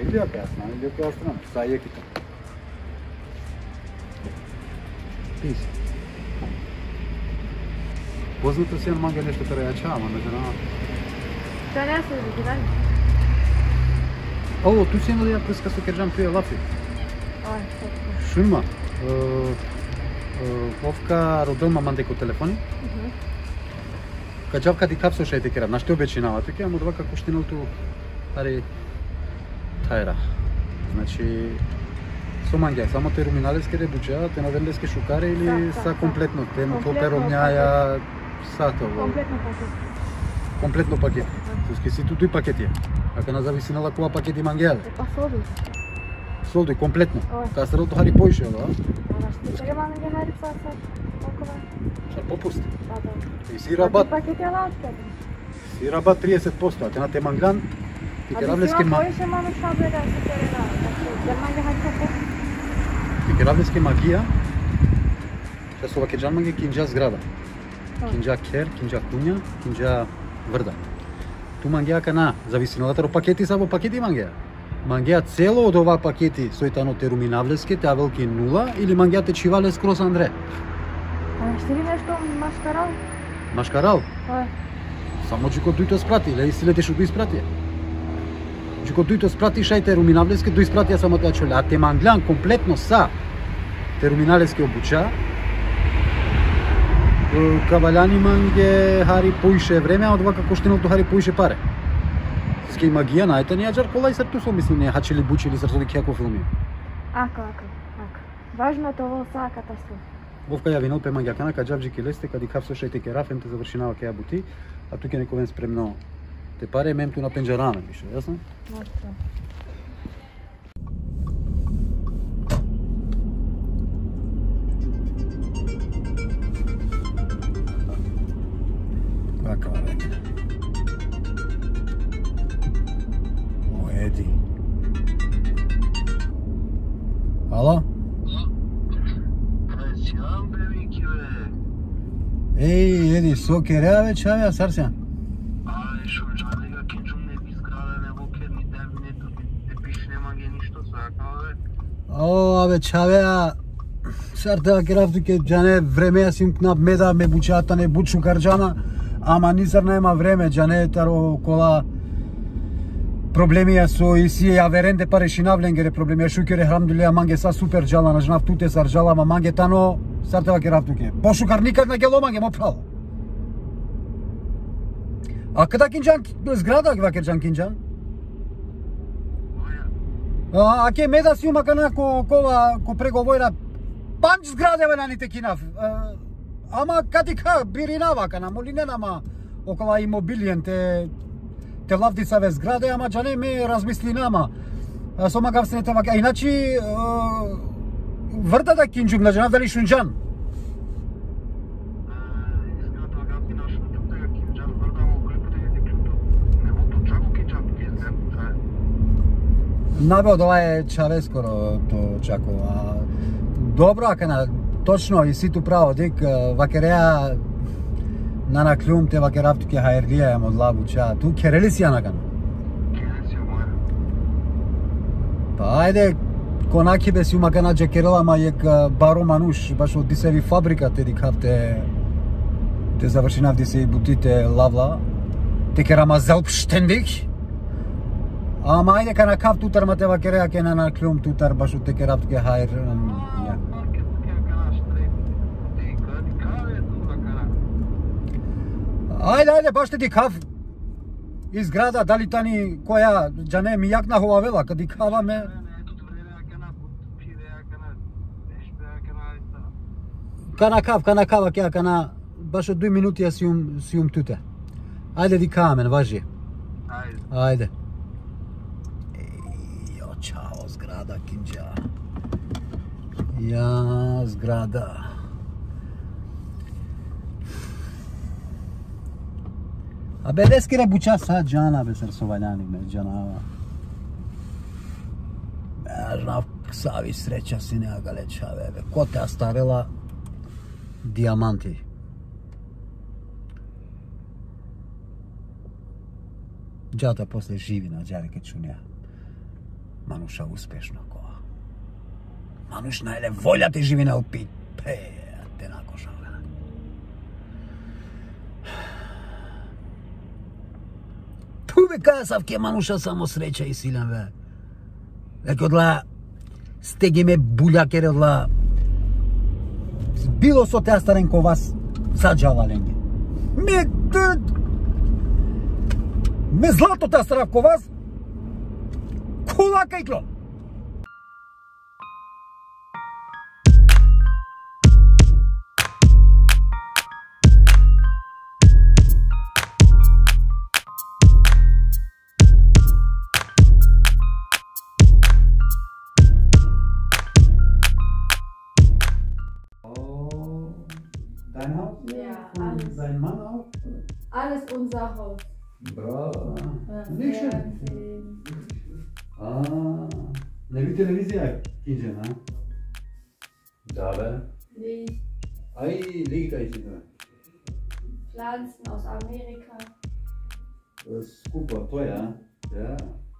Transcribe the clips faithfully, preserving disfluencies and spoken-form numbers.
Или оке јас, или оке јас страна, са јеките. Пис. Познато си на манга нешто каде ја чаама, меѓу нама. Тоа не се види, Ало, ту си имали ја преска со Керџан пие лапи. Ой, Шума. Овка родома мандеко телефони. Каджавка ти капсо шајте керам, на што обечинава, така ја му два како штиналту ари тајра. Значи со манѓа, само те руминалеске ребуџа, те новенлеске шукаре или са комплетно, те му топеромњаја са тоа. Комплетно пакет. Комплетно пакет. Туски си тутуј пакети. Ака на зависинала која пакети манѓајале. Па солди. Солди комплетно. Кастралто хари поише, да? Ама што треба манѓа хари па са толкова. Са попуст. Да, да. И си рабат. Пакети ала откаде? Си рабат триесет проценти, а те на те манган ти керавлеске ма. Поише ману шабе да се терена. Значи, манѓа хари па попуст. Ти керавлеске магија. Се со ваке џан манѓа кинџа зграда. Кинџа кер, кинџа куња, кинџа врда. Ту мангеа кана, зависиналата ро пакети са во пакети мангеа. Мангеа цело од ова пакети сојтано теру минавлеске, те велики нула или мангеа те чивале скрос Андре. А ще ви нешто машкарал? Машкарал? Ой. Само джико дујто спрати, ле силете што го испрати. Джико дујто спрати шајте руминалеске, до испратија само таа чоле. А те манглан комплетно са теруминалеске обуча. Каваляни манге хари поише време, а од ова како штиното хари поише паре. Ски магија, најте ни аџар кола и се ту со мисли не хачили бучили срцови кјако филми. Ака, ака, ака. Важно тоа са катастрофа. Вовка ја винал пе маѓакана, каджавџи ке лесте, кади кафсо шајте ке рафен, те завршинава ке ја бути, а туке нековен спремно те паре, мем ту на пенџарана, пише, јасно? Може. Каква веќе? О, еди. Ало? Еј, еди, со кереа ве чавеа, Сарсјан? Ај, шо, чавега, кенчум не би скрада, не во керни дебнето, не пише, нема ге ништо, сакава ве. О, абе, чавеа, сарта керавту ке џане времеја сим кнап меда, ме бучата, не бучу карџана, ама нисар нема време, џане таро кола проблемија со иси ја веренде паре шинавленгере проблемија шукере храмдулија манге са супер џала на жнав туте сар џала, ама манге тано сартева керавтуке. Пошукар никак на гело манге мо прavo. А када кинџан зграда ва керџан кинџан? А, а ке меда си ума кана ко кова ко преговора панч зградеве на ните кинав. Ама кадика биринава кана молиненама окола имобилиен те те лавдицаве зграде, ама џане ме размисли нама. Со магавсенете вака. Иначи врда да кинџум на џана дали шунџан. Набе од ова е чаве скоро то чакува. Добро, акана, точно и си ту право, дик вакереа на наклюм те вакеравту ке хаерлија ја мод лабуча. Ту керели си ја накана? Керели си моја. Па ајде, конаки бе си умакана джа керела, ма јек баро мануш, баш од дисеви фабрика те дикавте те завршинав дисе и бутите лавла. Те керама зелпштендик. Ама ајде кана кав тутар ма те вакереа ке на наклюм тутар баш од те керавту ке хаер. Ајде, ајде, баш те ти кав изграда, дали тани која џане ми јакна ховавела, кади каваме. Кана кав, кана кава ке кана баш од две минути ја сиум сиум туте. Ајде ди камен, важи. Ајде. Ајде. Јо, чао, зграда кинџа. Ја, зграда. Абе, дески ребуча са џана, бе, срсовањани, ме, џанава. Бе, жнав, ксави среќа си нега лечаве, бе, ко те старела диаманти. Џата после живи на џаре ке чунја. Manuša uspješna kola. Manuš najle volja te živina upit. Pe, te nakošala. Tuve kada sam ke Manuša samo sreća i silan ve. Eko odla stegi me buljake odla bilo so te astaren ko vas sađava lenge. Me me zlato te astara ko vas kulaka i klon. Dein Haus? Ja, alles. Dein Mann auch? Alles unser Haus. Bravo. Nicht schön. Ah, ne bi televizija iđe, na? Da, Licht. Aj, Licht iđe, da. Pflanzen aus Amerika. Skupo, to ja. Ja.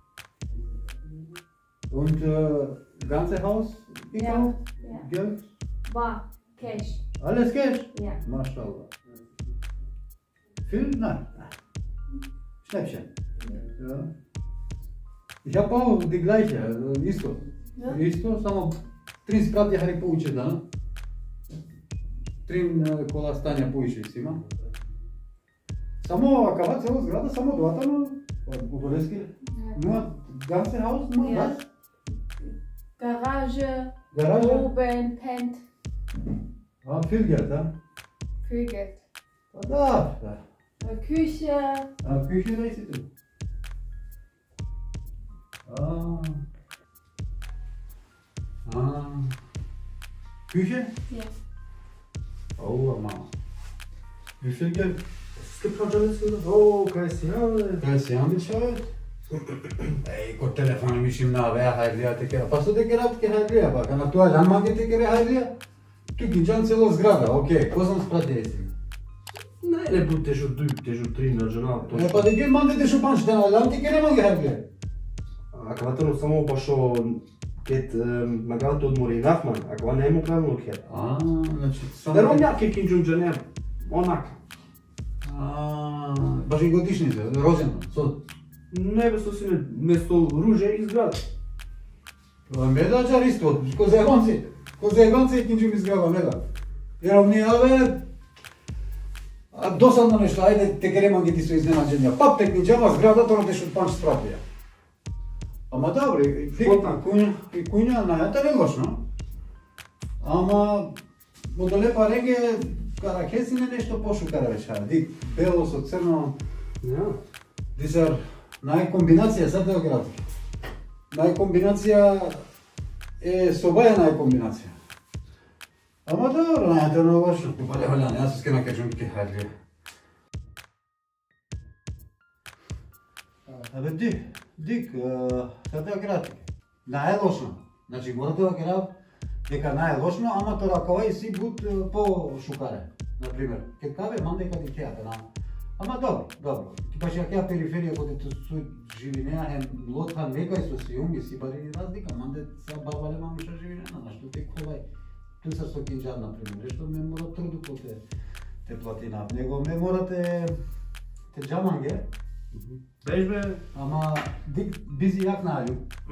Und äh, ganze Haus? Ja. Ja. Geld? Bar. Cash. Alles Cash? Ja. Maschallah. Viel? Nein. Schnäppchen. Ja. Ich habe auch die gleiche, also isto. Ja? Isto, samo tri sprati hari pouče dana. Tri kola stanja pouče si ima. Само акава цела сграда, само двата на Подолески. Nur ganze Haus, nur Ja. was? Garage. Garage? Oben, Tent. Ah, viel Geld, ja? Viel Geld. Da, da. Äh, Küche. Ah, Küche, da ist sie. Ah. Ah. Küche? Ja. Oh, Mama. Wie viel Geld? Es gibt schon alles wieder. Oh, Christian. Christian bezahlt? Ej, kod telefon mislim na avea hajlija te kera. Pa su te kera te hajlija, pa kana tu ajan mange te kera hajlija? Tu ginčan celo zgrada, okej, ko sam sprate jesi? Ne, ne bu težo du, težo tri na žena. Ne, pa da gdje mande te šo panč, ten ajan te kera mange hajlija? Ако ватрно само пошо кет магалто одмори нафман, ако не му правилно кет. А, значи само... Да ром јаке кинџун джанер, онака. А, баш и годишница, розена, со... Не бе со сине, место руже изграда. Меда чар исто, ко зегонци, ко зегонци кинџун изграда меда. Ером ни аве... А досадно нешто, ајде те кера манги ти со изненаđenja. Пап те кинџама зградата, но те шо панч спратија. Ама добре, и куња, и куња најата не лошно. Ама модолепа реге каракесине нешто пошукара вечера. Ди бело со црно. Ja. Дисар најкомбинација сад да град. Најкомбинација е собаја најкомбинација. Ама добро, најата не лошно. Па ле валяне, јас ке накажам ке хајлија. Абе ди, дик, сад да град. Најлошно. Значи мора да град дека најлошно, ама тоа кога и си бут по шукаре. Например, ке каве манде кади театар, ама Ама добро, добро. Ти баш ја периферија кога те су живинеа е лотка некај со сиум и си бари разлика, манде се бавале мамуша живинена, на што те колај. Ту са со кинџар, например, што ме мора труду ко те те платина. Него ме мора те те джаманге. Беш бе. Ама дик бизи јак нају.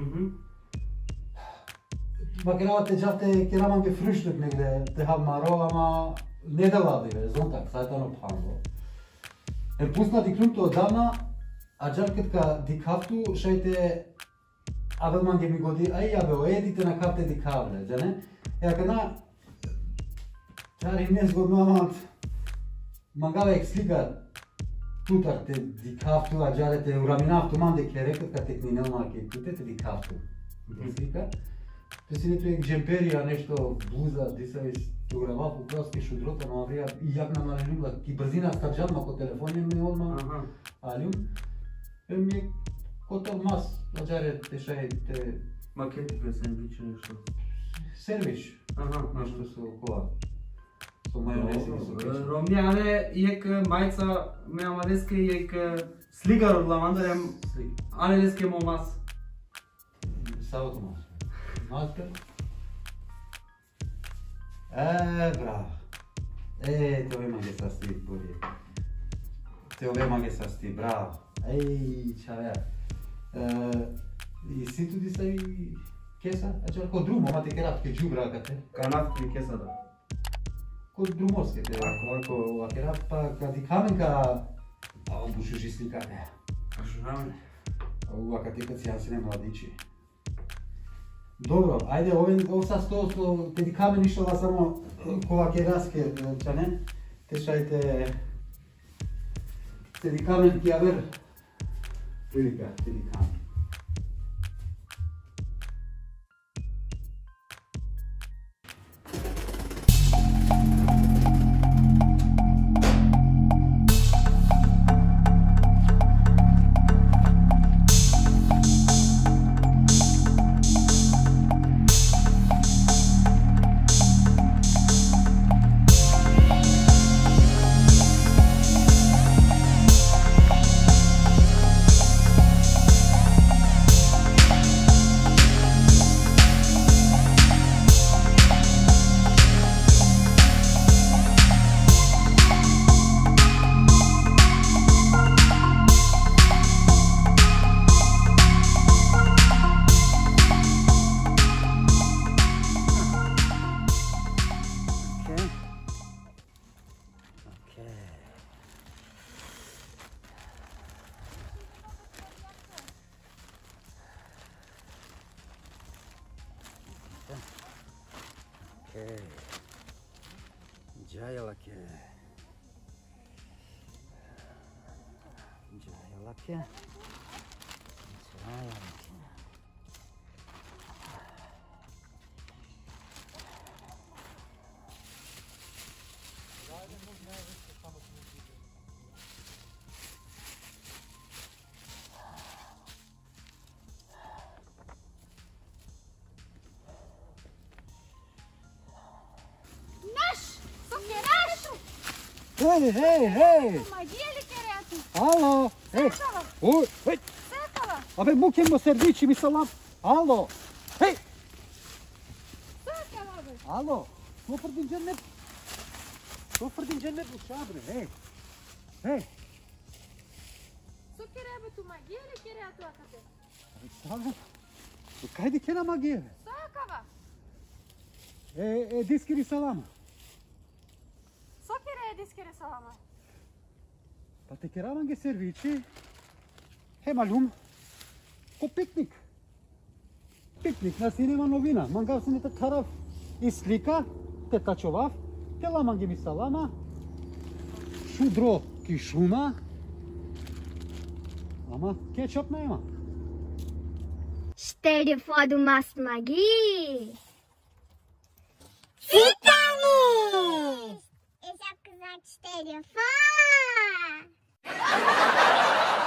Макерава те джавте кераманге фруштук негде, те хамаро, ама не да лади бе, зонтак, сајтано панго. Е пуснати клюмто одамна, а джаркетка дикавту шајте абе манге ми годи, ај абе оедите на капте дикавле, джане? Е ака на чари незгодно, ама мангава ек слика тутар те дикавту, а джарете ураминавту манде ке рекатка текнинел маке кутете дикавту. Слика. Те си нето ек джемперија, нешто блуза, дисавиш Тогава по краски шудрота на аврија и јак намалилуга ки брзина стаджан мако телефони ми одма алим. Е ми котел мас, аџаре те шај те Макети бе сендвичи нешто. сервиш. Аха, нешто со кола. Со мајонез и со кетчуп. Ромјане иек мајца ме амадеске иек слигар од лавандарем, ане деске мо мас. Salut, mă. Noastră? E, bravo. E, te ovdje mange sasti, bolje. Te ovdje mange sasti, bravo. Ej, čaja. E si tu di stavi chesa? Acela cu drumul, mă, te cherat, că giubra ca te. Ca n-a făcut chesa, da. Cu drumos, că te, ako, ako cherat pa, ca di kamen ka, a on bušuži slikane. Așa ramen. U, a kad ti kad si jasine mladići. Dobro, ajde, ovim, ovo sad sto, sto, te di kamen išla samo kovake raske, čane, te šajte, te di kamen ti aver, prilika, te di kamen. Okay. Jaya lake. Jaya lake. Jaya lake. Hej, hej, hej! Помоги ли керяту? Alo! Hej! Sekava, Uj, hej! sekava, Abe mukemo servići mi salam! Alo! Hej! sekava be. Alo! Sofr din cennet! Sofr din cennet bu şabre, hej! Hej! Su kerebe tu magie li keratu akate? Salam! Kaj di kena magije? Sekava, E, e diskiri salama! su kere diskere salama. Pa te keravan ge servići? He malum! Ko piknik! Piknik, na sinema novina. Mangav se ne ta karav i slika, te tačovav, te lamange mi salama, šudro ki šuma, ama ketchup nema. Stell dir vor, du machst Magie. Sieht er nicht! Ich hab gesagt, stell dir vor!